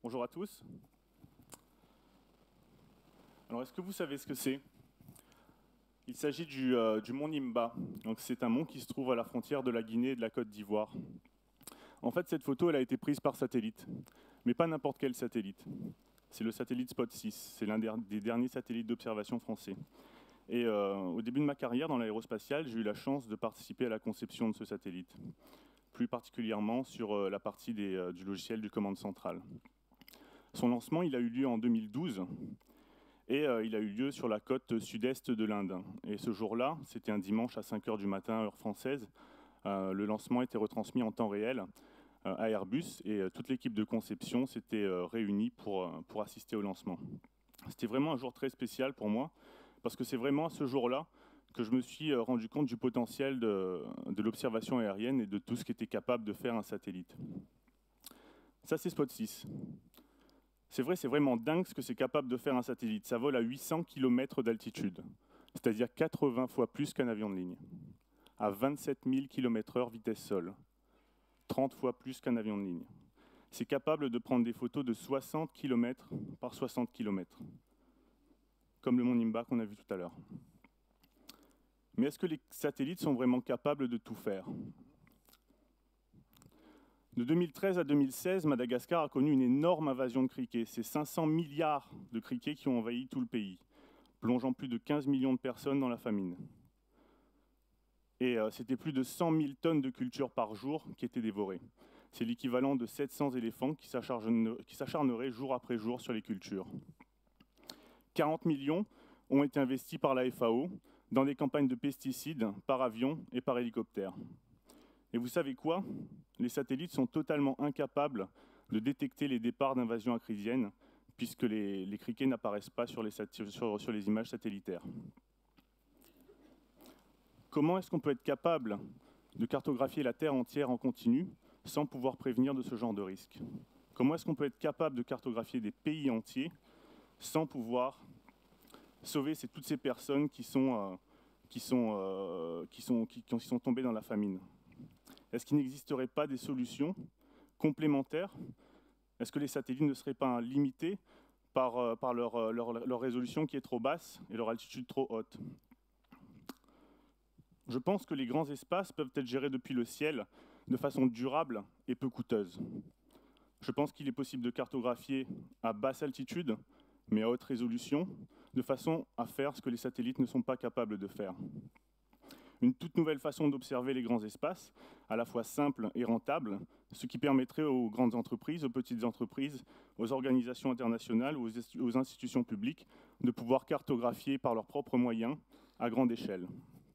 Bonjour à tous. Alors, est-ce que vous savez ce que c'est? Il s'agit du mont Nimba. Donc, c'est un mont qui se trouve à la frontière de la Guinée et de la Côte d'Ivoire. En fait, cette photo, elle a été prise par satellite, mais pas n'importe quel satellite. C'est le satellite Spot 6. C'est l'un des derniers satellites d'observation français. Et au début de ma carrière dans l'aérospatiale, j'ai eu la chance de participer à la conception de ce satellite, plus particulièrement sur la partie du logiciel du commande centrale. Son lancement, il a eu lieu en 2012 et il a eu lieu sur la côte sud-est de l'Inde. Et ce jour-là, c'était un dimanche à 5 h du matin, heure française. Le lancement était retransmis en temps réel à Airbus et toute l'équipe de conception s'était réunie pour assister au lancement. C'était vraiment un jour très spécial pour moi parce que c'est vraiment à ce jour-là que je me suis rendu compte du potentiel de l'observation aérienne et de tout ce qu'était capable de faire un satellite. Ça, c'est Spot 6. C'est vrai, c'est vraiment dingue ce que c'est capable de faire un satellite. Ça vole à 800 km d'altitude, c'est-à-dire 80 fois plus qu'un avion de ligne, à 27 000 km/h vitesse sol, 30 fois plus qu'un avion de ligne. C'est capable de prendre des photos de 60 km par 60 km, comme le mont Nimba qu'on a vu tout à l'heure. Mais est-ce que les satellites sont vraiment capables de tout faire? De 2013 à 2016, Madagascar a connu une énorme invasion de criquets. C'est 500 milliards de criquets qui ont envahi tout le pays, plongeant plus de 15 millions de personnes dans la famine. Et c'était plus de 100 000 tonnes de culture par jour qui étaient dévorées. C'est l'équivalent de 700 éléphants qui s'acharneraient jour après jour sur les cultures. 40 millions ont été investis par la FAO dans des campagnes de pesticides par avion et par hélicoptère. Et vous savez quoi? Les satellites sont totalement incapables de détecter les départs d'invasion acridienne, puisque les criquets n'apparaissent pas sur les images satellitaires. Comment est-ce qu'on peut être capable de cartographier la Terre entière en continu sans pouvoir prévenir de ce genre de risque? Comment est-ce qu'on peut être capable de cartographier des pays entiers sans pouvoir sauver toutes ces personnes qui sont tombées dans la famine? Est-ce qu'il n'existerait pas des solutions complémentaires? Est-ce que les satellites ne seraient pas limités par leur résolution qui est trop basse et leur altitude trop haute? Je pense que les grands espaces peuvent être gérés depuis le ciel de façon durable et peu coûteuse. Je pense qu'il est possible de cartographier à basse altitude, mais à haute résolution, de façon à faire ce que les satellites ne sont pas capables de faire. Une toute nouvelle façon d'observer les grands espaces, à la fois simple et rentable, ce qui permettrait aux grandes entreprises, aux petites entreprises, aux organisations internationales, aux institutions publiques, de pouvoir cartographier par leurs propres moyens à grande échelle.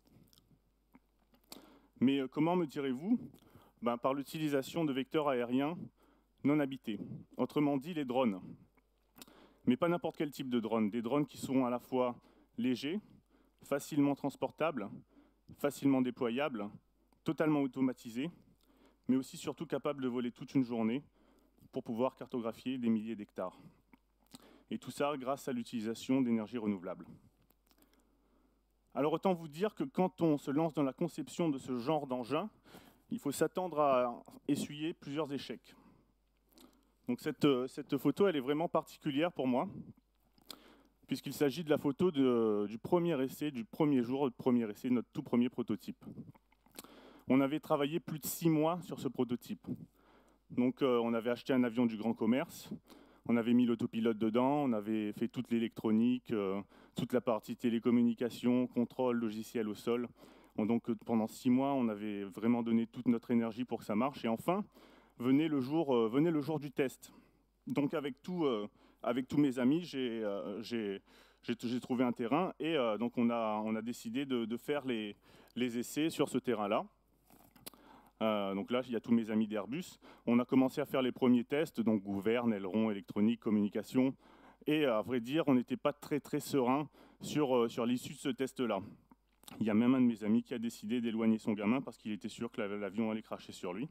Mais comment, me direz-vous? Par l'utilisation de vecteurs aériens non habités, autrement dit les drones. Mais pas n'importe quel type de drone, des drones qui sont à la fois légers, facilement transportables, facilement déployables, totalement automatisés, mais aussi surtout capables de voler toute une journée pour pouvoir cartographier des milliers d'hectares. Et tout ça grâce à l'utilisation d'énergies renouvelables. Alors autant vous dire que quand on se lance dans la conception de ce genre d'engin, il faut s'attendre à essuyer plusieurs échecs. Donc cette photo, elle est vraiment particulière pour moi, puisqu'il s'agit de la photo du premier essai, du premier jour, du premier essai, notre tout premier prototype. On avait travaillé plus de 6 mois sur ce prototype. Donc on avait acheté un avion du grand commerce, on avait mis l'autopilote dedans, on avait fait toute l'électronique, toute la partie télécommunication, contrôle logiciel au sol. Donc pendant 6 mois, on avait vraiment donné toute notre énergie pour que ça marche. Et enfin, venait le jour du test. Donc avec tous mes amis, j'ai trouvé un terrain et donc on a décidé de faire les essais sur ce terrain-là. Donc là, il y a tous mes amis d'Airbus. On a commencé à faire les premiers tests, donc gouverne, aileron, électronique, communication. Et à vrai dire, on n'était pas très très serein sur l'issue de ce test-là. Il y a même un de mes amis qui a décidé d'éloigner son gamin parce qu'il était sûr que l'avion allait cracher sur lui.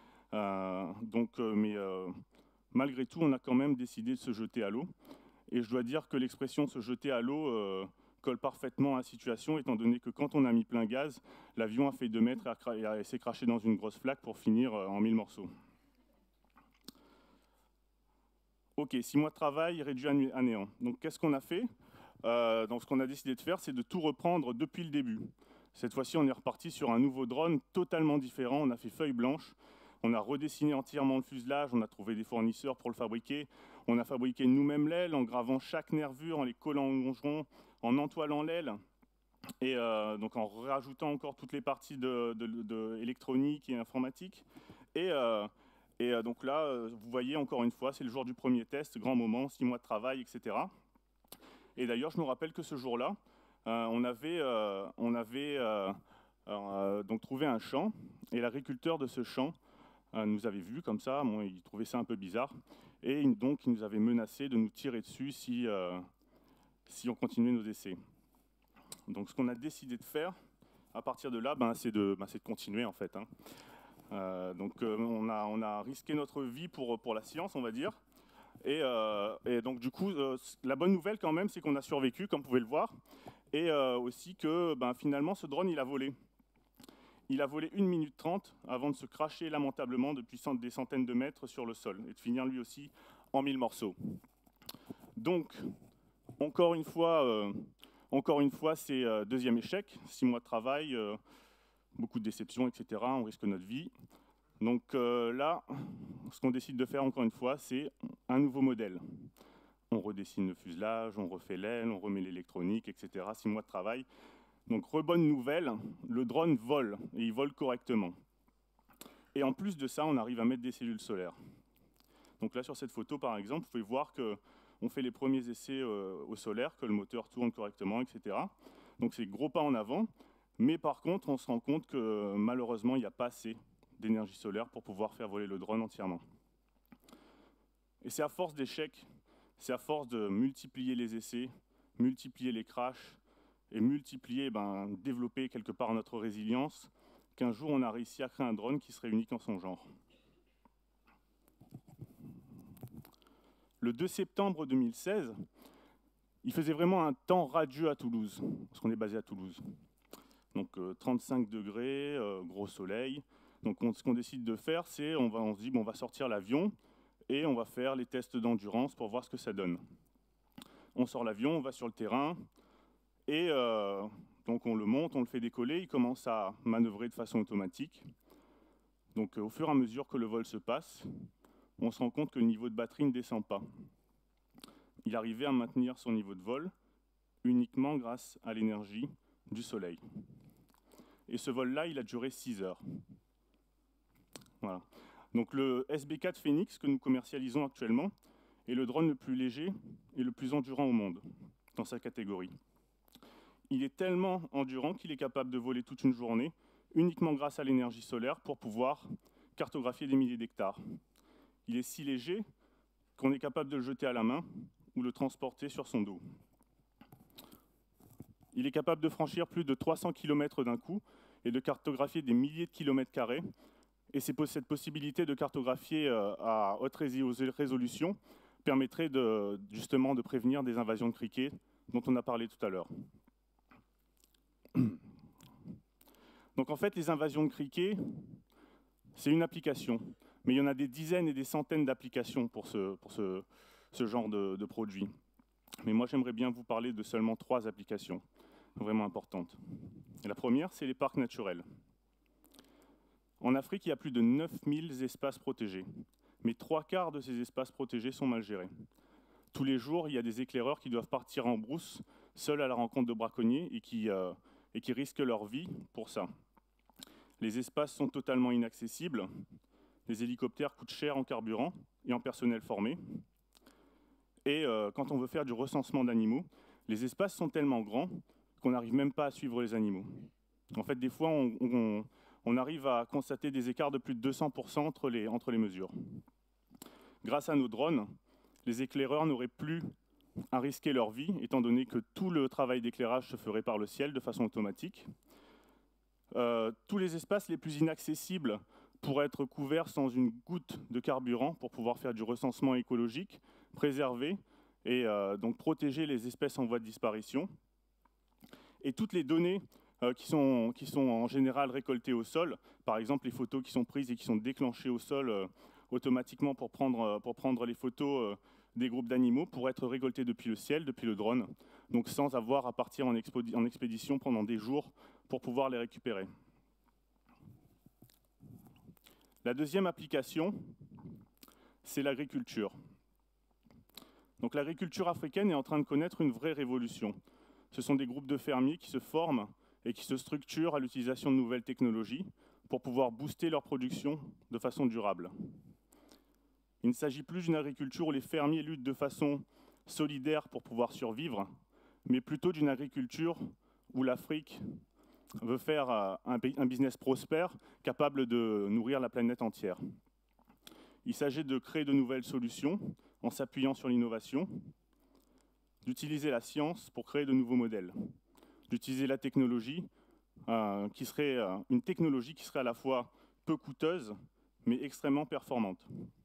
Malgré tout, on a quand même décidé de se jeter à l'eau. Et je dois dire que l'expression se jeter à l'eau colle parfaitement à la situation, étant donné que quand on a mis plein gaz, l'avion a fait 2 mètres et s'est craché dans une grosse flaque pour finir en 1000 morceaux. Ok, 6 mois de travail réduit à néant. Donc qu'est-ce qu'on a fait? Donc ce qu'on a décidé de faire, c'est de tout reprendre depuis le début. Cette fois-ci, on est reparti sur un nouveau drone totalement différent. On a fait feuille blanche. On a redessiné entièrement le fuselage. On a trouvé des fournisseurs pour le fabriquer. On a fabriqué nous-mêmes l'aile en gravant chaque nervure, en les collant au longeron, en entoilant l'aile. Et donc en rajoutant encore toutes les parties de électronique et informatique. Et, donc là, vous voyez encore une fois, c'est le jour du premier test, grand moment, 6 mois de travail, etc. Et d'ailleurs, je me rappelle que ce jour-là, on avait donc trouvé un champ, et l'agriculteur de ce champ nous avait vus comme ça. Bon, il trouvait ça un peu bizarre, et donc il nous avait menacé de nous tirer dessus si on continuait nos essais. Donc ce qu'on a décidé de faire à partir de là, c'est de continuer en fait. On a risqué notre vie pour la science, on va dire. Et donc du coup, la bonne nouvelle quand même, c'est qu'on a survécu, comme vous pouvez le voir. Et aussi que finalement, ce drone, il a volé. Il a volé 1 minute 30 avant de se cracher lamentablement depuis des centaines de mètres sur le sol et de finir lui aussi en 1000 morceaux. Donc, encore une fois, c'est deuxième échec, 6 mois de travail, beaucoup de déceptions, etc. On risque notre vie. Donc là, ce qu'on décide de faire encore une fois, c'est un nouveau modèle. On redessine le fuselage, on refait l'aile, on remet l'électronique, etc. 6 mois de travail. Donc bonne nouvelle, le drone vole, et il vole correctement. Et en plus de ça, on arrive à mettre des cellules solaires. Donc là, sur cette photo, par exemple, vous pouvez voir qu'on fait les premiers essais au solaire, que le moteur tourne correctement, etc. Donc c'est gros pas en avant. Mais par contre, on se rend compte que malheureusement, il n'y a pas assez d'énergie solaire pour pouvoir faire voler le drone entièrement. Et c'est à force d'échecs, c'est à force de multiplier les essais, multiplier les crashs et développer quelque part notre résilience, qu'un jour on a réussi à créer un drone qui serait unique en son genre. Le 2 septembre 2016, il faisait vraiment un temps radieux à Toulouse, parce qu'on est basé à Toulouse. Donc 35 degrés, gros soleil. Donc ce qu'on décide de faire, c'est on se dit on va sortir l'avion et on va faire les tests d'endurance pour voir ce que ça donne. On sort l'avion, on va sur le terrain et donc on le monte, on le fait décoller, il commence à manœuvrer de façon automatique. Donc au fur et à mesure que le vol se passe, on se rend compte que le niveau de batterie ne descend pas. Il arrivait à maintenir son niveau de vol uniquement grâce à l'énergie du soleil. Et ce vol-là, il a duré 6 heures. Voilà. Donc le SB4 Phoenix que nous commercialisons actuellement est le drone le plus léger et le plus endurant au monde dans sa catégorie. Il est tellement endurant qu'il est capable de voler toute une journée uniquement grâce à l'énergie solaire pour pouvoir cartographier des milliers d'hectares. Il est si léger qu'on est capable de le jeter à la main ou le transporter sur son dos. Il est capable de franchir plus de 300 km d'un coup et de cartographier des milliers de kilomètres carrés. Et cette possibilité de cartographier à haute résolution permettrait justement de prévenir des invasions de criquets dont on a parlé tout à l'heure. Donc en fait, les invasions de criquets, c'est une application. Mais il y en a des dizaines et des centaines d'applications pour ce genre de produit. Mais moi, j'aimerais bien vous parler de seulement 3 applications vraiment importantes. Et la première, c'est les parcs naturels. En Afrique, il y a plus de 9000 espaces protégés, mais 3/4 de ces espaces protégés sont mal gérés. Tous les jours, il y a des éclaireurs qui doivent partir en brousse, seuls à la rencontre de braconniers, et qui risquent leur vie pour ça. Les espaces sont totalement inaccessibles, les hélicoptères coûtent cher en carburant et en personnel formé, et quand on veut faire du recensement d'animaux, les espaces sont tellement grands qu'on n'arrive même pas à suivre les animaux. En fait, des fois, on arrive à constater des écarts de plus de 200% entre les mesures. Grâce à nos drones, les éclaireurs n'auraient plus à risquer leur vie, étant donné que tout le travail d'éclairage se ferait par le ciel de façon automatique. Tous les espaces les plus inaccessibles pourraient être couverts sans une goutte de carburant pour pouvoir faire du recensement écologique, préserver et donc protéger les espèces en voie de disparition. Et toutes les données qui sont en général récoltées au sol, par exemple les photos qui sont prises et qui sont déclenchées au sol automatiquement pour prendre les photos des groupes d'animaux pour être récoltés depuis le ciel, depuis le drone, donc sans avoir à partir en expédition pendant des jours pour pouvoir les récupérer. La deuxième application, c'est l'agriculture. Donc l'agriculture africaine est en train de connaître une vraie révolution. Ce sont des groupes de fermiers qui se forment et qui se structurent à l'utilisation de nouvelles technologies pour pouvoir booster leur production de façon durable. Il ne s'agit plus d'une agriculture où les fermiers luttent de façon solidaire pour pouvoir survivre, mais plutôt d'une agriculture où l'Afrique veut faire un business prospère, capable de nourrir la planète entière. Il s'agit de créer de nouvelles solutions en s'appuyant sur l'innovation, d'utiliser la science pour créer de nouveaux modèles, d'utiliser la technologie, qui serait une technologie qui serait à la fois peu coûteuse, mais extrêmement performante.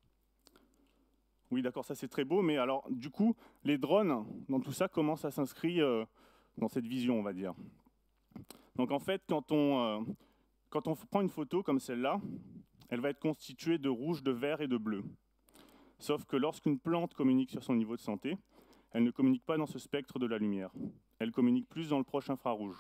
Oui, d'accord, ça c'est très beau, mais alors du coup, les drones, dans tout ça, commencent à s'inscrire dans cette vision, on va dire. Donc en fait, quand on prend une photo comme celle-là, elle va être constituée de rouge, de vert et de bleu. Sauf que lorsqu'une plante communique sur son niveau de santé, elle ne communique pas dans ce spectre de la lumière. Elle communique plus dans le proche infrarouge.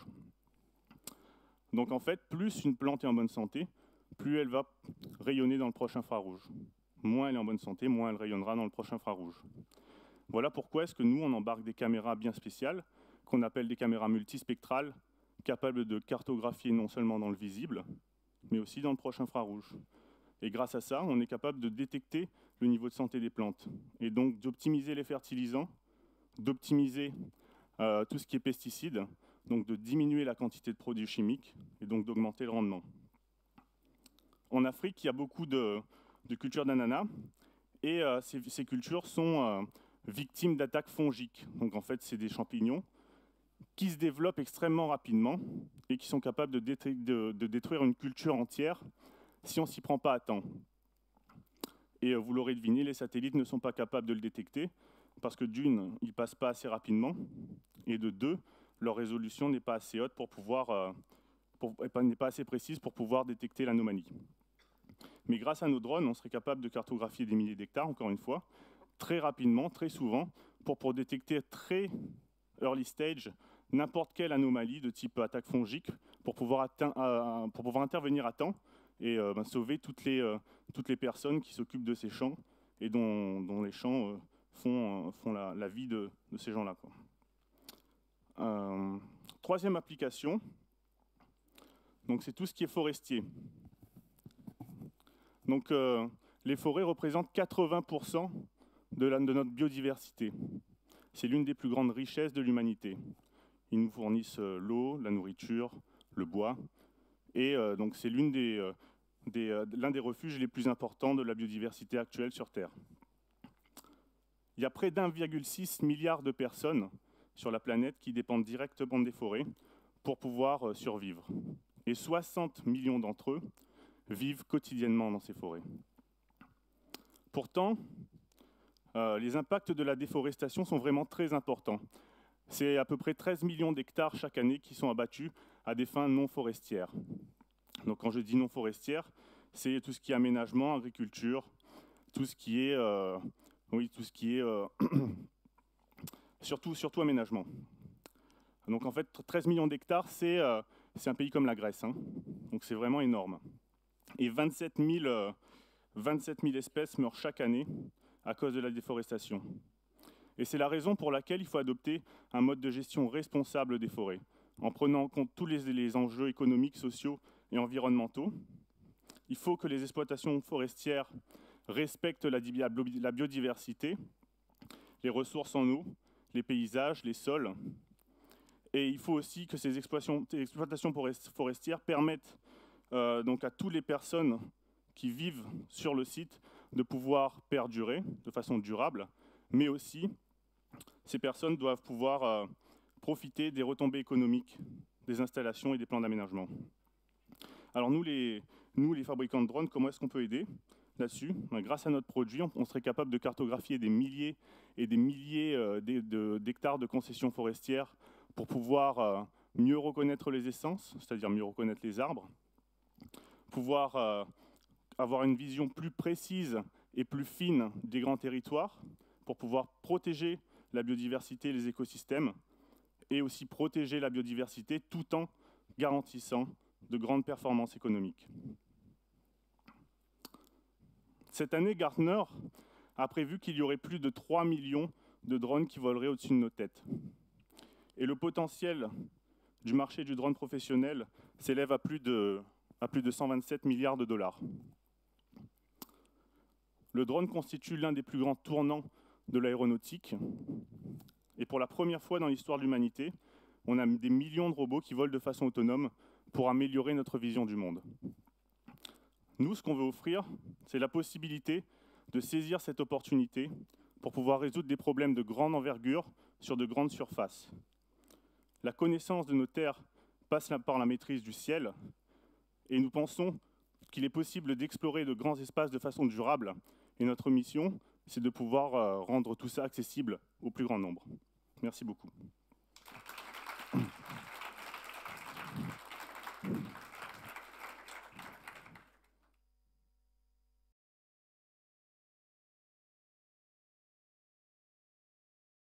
Donc en fait, plus une plante est en bonne santé, plus elle va rayonner dans le proche infrarouge. Moins elle est en bonne santé, moins elle rayonnera dans le proche infrarouge. Voilà pourquoi est-ce que nous, on embarque des caméras bien spéciales, qu'on appelle des caméras multispectrales, capables de cartographier non seulement dans le visible, mais aussi dans le proche infrarouge. Et grâce à ça, on est capable de détecter le niveau de santé des plantes, et donc d'optimiser les fertilisants, d'optimiser tout ce qui est pesticides, donc de diminuer la quantité de produits chimiques, et donc d'augmenter le rendement. En Afrique, il y a beaucoup de cultures d'ananas, et ces cultures sont victimes d'attaques fongiques. Donc en fait, c'est des champignons qui se développent extrêmement rapidement et qui sont capables de détruire une culture entière si on ne s'y prend pas à temps. Et vous l'aurez deviné, les satellites ne sont pas capables de le détecter parce que d'une, ils ne passent pas assez rapidement, et de deux, leur résolution n'est pas assez haute pour pouvoir, n'est pas assez précise pour pouvoir détecter l'anomalie. Mais grâce à nos drones, on serait capable de cartographier des milliers d'hectares, encore une fois, très rapidement, très souvent, pour détecter très early stage n'importe quelle anomalie de type attaque fongique pour pouvoir intervenir à temps et sauver toutes les personnes qui s'occupent de ces champs et dont les champs font la vie de ces gens-là. Troisième application, donc c'est tout ce qui est forestier. Donc les forêts représentent 80% de notre biodiversité. C'est l'une des plus grandes richesses de l'humanité. Ils nous fournissent l'eau, la nourriture, le bois, et donc c'est l'un des refuges les plus importants de la biodiversité actuelle sur Terre. Il y a près d'1,6 milliard de personnes sur la planète qui dépendent directement des forêts pour pouvoir survivre. Et 60 millions d'entre eux vivent quotidiennement dans ces forêts. Pourtant, les impacts de la déforestation sont vraiment très importants. C'est à peu près 13 millions d'hectares chaque année qui sont abattus à des fins non forestières. Donc quand je dis non forestière, c'est tout ce qui est aménagement, agriculture, tout ce qui est, surtout aménagement. Donc en fait, 13 millions d'hectares, c'est un pays comme la Grèce, hein. Donc c'est vraiment énorme. Et 27 000 espèces meurent chaque année à cause de la déforestation. Et c'est la raison pour laquelle il faut adopter un mode de gestion responsable des forêts, en prenant en compte tous les enjeux économiques, sociaux et environnementaux. Il faut que les exploitations forestières respectent la biodiversité, les ressources en eau, les paysages, les sols. Et il faut aussi que ces exploitations forestières permettent donc à toutes les personnes qui vivent sur le site de pouvoir perdurer de façon durable, mais aussi ces personnes doivent pouvoir profiter des retombées économiques des installations et des plans d'aménagement. Alors nous, les fabricants de drones, comment est-ce qu'on peut aider là-dessus? Grâce à notre produit, on serait capable de cartographier des milliers et des milliers d'hectares de concessions forestières pour pouvoir mieux reconnaître les essences, c'est-à-dire mieux reconnaître les arbres, pouvoir avoir une vision plus précise et plus fine des grands territoires, pour pouvoir protéger la biodiversité et les écosystèmes, et aussi protéger la biodiversité tout en garantissant de grandes performances économiques. Cette année, Gartner a prévu qu'il y aurait plus de 3 millions de drones qui voleraient au-dessus de nos têtes. Et le potentiel du marché du drone professionnel s'élève à plus de 127 milliards de dollars. Le drone constitue l'un des plus grands tournants de l'aéronautique. Et pour la première fois dans l'histoire de l'humanité, on a des millions de robots qui volent de façon autonome pour améliorer notre vision du monde. Nous, ce qu'on veut offrir, c'est la possibilité de saisir cette opportunité pour pouvoir résoudre des problèmes de grande envergure sur de grandes surfaces. La connaissance de nos terres passe par la maîtrise du ciel, et nous pensons qu'il est possible d'explorer de grands espaces de façon durable. Et notre mission, c'est de pouvoir rendre tout ça accessible au plus grand nombre. Merci beaucoup.